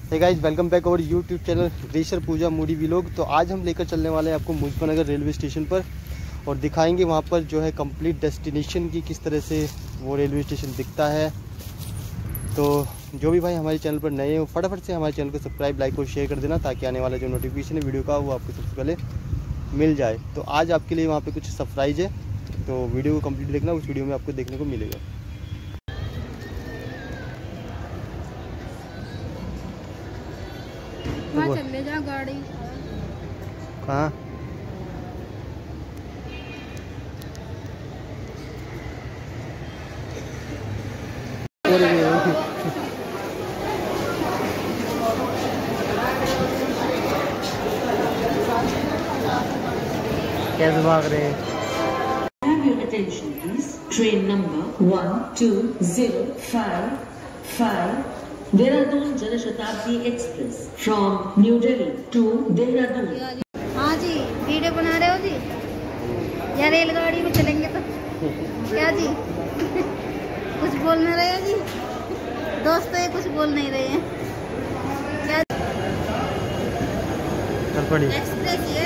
Hey guys, welcome back our YouTube channel ग्रेशर Pooja moody vlog. तो आज हम लेकर चलने वाले हैं आपको मुजफ्फरनगर रेलवे स्टेशन पर और दिखाएंगे वहां पर जो है कंप्लीट डेस्टिनेशन की किस तरह से वो रेलवे स्टेशन दिखता है। तो जो भी भाई हमारे चैनल पर नए हो फटाफट से हमारे चैनल को सब्सक्राइब, लाइक और शेयर कर देना ताकि आने वाला जो नोटिफिकेशन है वीडियो का वो आपको सबसे पहले मिल जाए। तो आज आपके लिए वहाँ पर कुछ सरप्राइज़ है, तो वीडियो को कम्प्लीट देखना, उस वीडियो में आपको देखने को मिलेगा। वहाँ चले जा गाड़ी कहाँ? कैसे भाग रहे हैं? Have your attention please. Train number 12055 Dehradun Janashatabdi Express from New Delhi to Dehradun. हाँ जी, वीडियो बना रहे हो जी? या रेलगाड़ी में चलेंगे तो क्या जी? कुछ बोल नहीं रहे हो जी? दोस्तों ये कुछ बोल नहीं रहे हैं क्या? चल पड़ी एक्सप्रेस